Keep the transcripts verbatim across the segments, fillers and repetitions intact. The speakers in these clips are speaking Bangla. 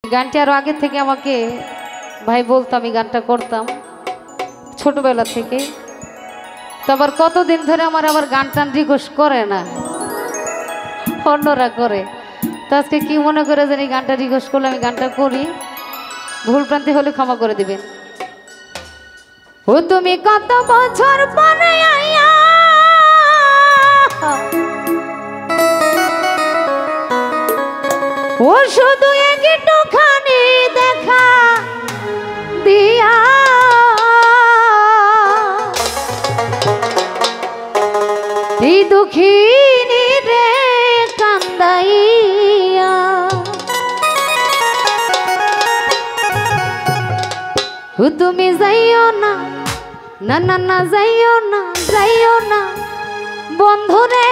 গানটি আরো আগে থেকে আমাকে ভাই বলতো, আমি গানটা করতাম ছোটবেলা থেকে। তো আবার কতদিন ধরে আমার আবার গান টান রিকোয়েস্ট করে না, অন্যরা করে। তো আজকে কি মনে করে জানি গানটা রিকোয়েস্ট করলে আমি গানটা করি, ভুল প্রান্তি হলে ক্ষমা করে দিবেন। ও তুমি কত বছর পরে আইয়া ও শুধু একটুখানি দেখা দিয়া এই দুঃখিনী রে কান্দাইয়া ও তুমি যাইও না, না না না যাইও না, যাইও না বন্ধুরে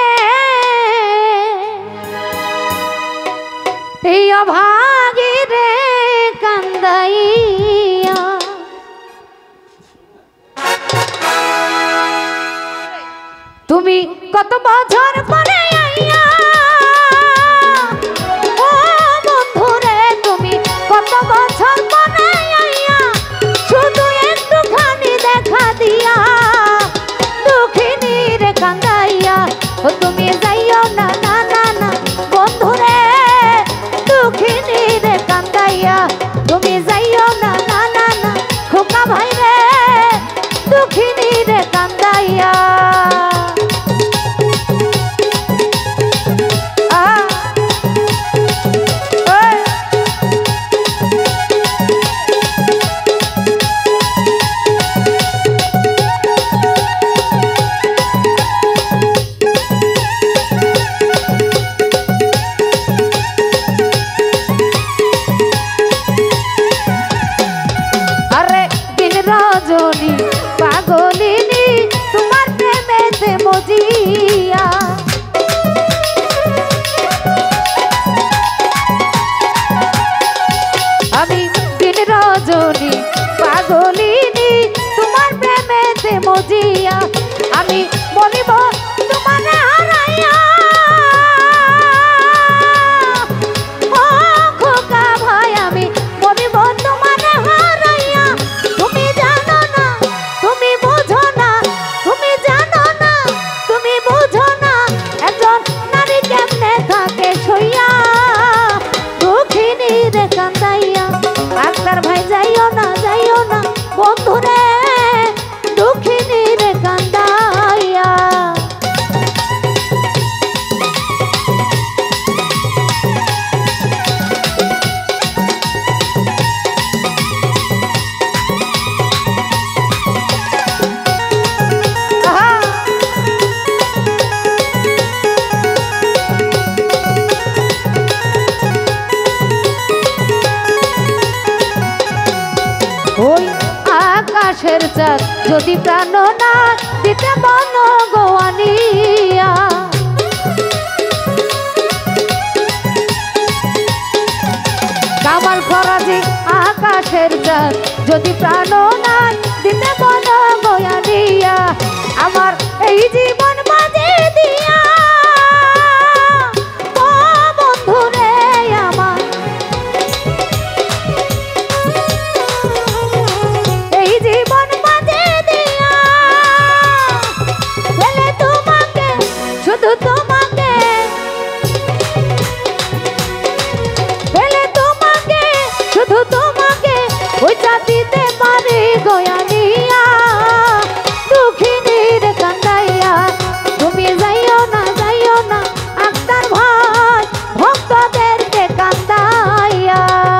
এই অভাগী রে কান্দাইয়া। তুমি কত বছর পরে আইয়া ও বন্ধুরে, তুমি কত বছর পরে আইয়া শুধু একটুখানি দেখা দিয়া দুঃখিনী রে কান্দাইয়া। ও তুমি যাইও না, না না না বন্ধুরে দুঃখিনী রে কান্দাইয়া। তুমি যাইও না, না না না খোকা ভাই রে দুঃখিনী রে কান্দাইয়া। রজনী পাগলিনী তোমার প্রেমেতে মজিয়া, আমি দিন রজনী পাগলিনী তোমার প্রেমেতে মজিয়া। আমি মরিব তোমার হারাইয়া ও খোকা ভাই, আমি মরিব তোমার হারাইয়া। তুমি জানো না, তুমি বুঝো না, তুমি জানো না, তুমি বুঝো না একজন নারী কেমনে থাকে সইয়া দুঃখিনী রে কান্দাইয়া। ডাক্তার ভাই যাইও না, যাইও না বন্ধুরে দুঃখিনী রে কান্দাইয়া। ওই আকাশের চাঁদ যদি প্রাণ না দিতে বন গোয়ানিয়া, কামাল ফরাজি আকাশের চাঁদ যদি প্রাণ না দিতে বন গোয়ানিয়া। আমার এই জীবন বাজে দিয়া ও বন্ধুরে আমার এই জীবন বাজে দিয়া বলে তোমাকে, শুধু তোমাকে বলে তোমাকে, শুধু তোমাকে ওই দিতে পারি গয়ানিয়া দুঃখিনী রে কান্দাইয়া। তুমি যাইও না, যাইও না আক্তার ভাই ভক্তদেরকে কান্দাইয়া।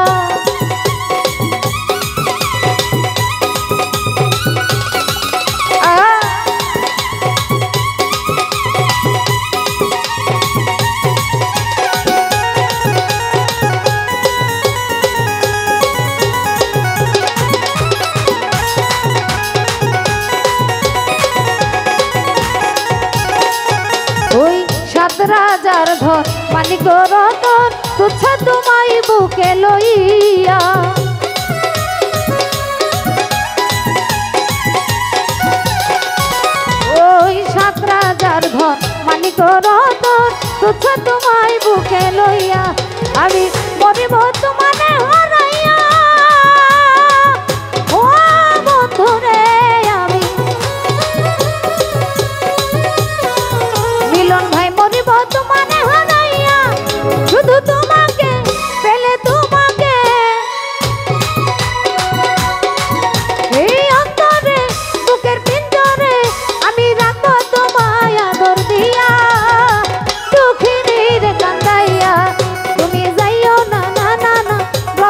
ওই সাত রাজার ধন মানিক রতন তুচ্ছ তোমায় বুকে লইয়া, ওই সাত রাজার ধন মানিক রতন তুচ্ছ তোমায় বুকে লইয়া। আমি মরিব তোমারে হারা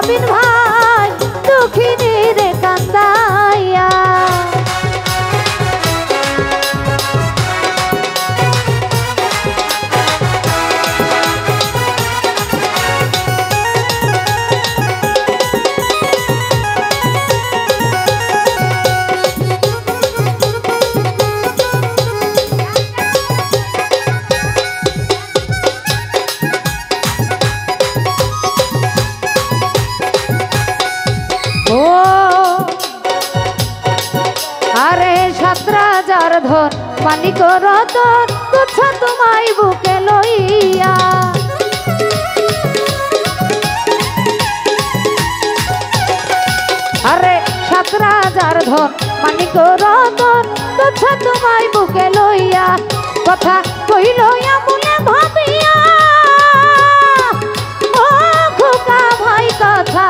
রবিন ভাই দুঃখিনী রে কান্দাইয়া। ধন মানিক রতন তুচ্ছ তোমায় বুকে লইয়া। আরে সাত রাজার ধন মানিক রতন তুচ্ছ তোমায় বুকে লইয়া। কথা কইল আমলে ভাবিয়া ও খোকা ভাই কথা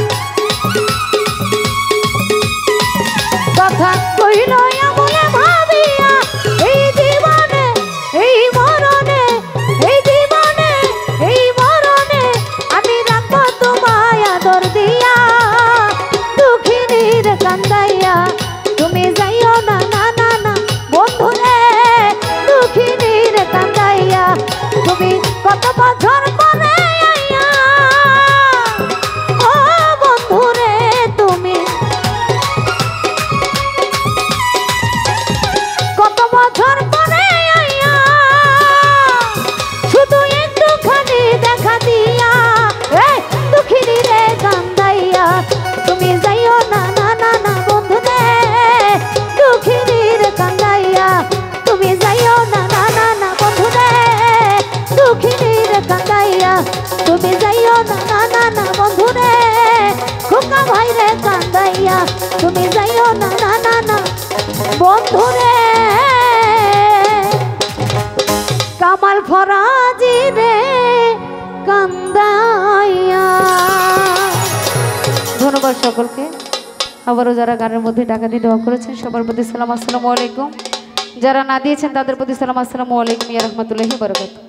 কথা কইল আমলে ভাবিয়া। এই জীবনে এই মরণে এই জীবনে এই মরণে আমি রাখবো তোমায় আদর দিয়া। দুঃখিনীর কান্দাইয়া তুমি যাইও না না না না বন্ধু রে। দুঃখিনীর কান্দাইয়া তুমি কত বছর পরে আইয়া ও বন্ধু রে। তুমি কত বছর পরে আইয়া শুধু একটুখানি দেখা দিয়া। দুঃখিনী রে কান্দাইয়া তুমি যাইও না না না না বন্ধু রে। দুঃখিনীর কান্দাইয়া তুমি যাইও না না না না বন্ধু রে। দুঃখিনীর কান্দাইয়া তুমি যাইও না না না না বন্ধু রে। খোকা ভাই রে কান্দাইয়া তুমি যাইও না না না না বন্ধু রে। কামাল ফরাজি রে কান্দাইয়া। ধন্যবাদ সকলকে। আবারও যারা গানের মধ্যে টাকা দিয়ে দোয়া করেছেন সবার প্রতি সালাম আসসালামু আলাইকুম। যারা না দিয়েছেন তাদের প্রতি সালাম আসসালামু আলাইকুম ইয়া রাহমাতুল্লাহি ওয়া বারাকাতুহু।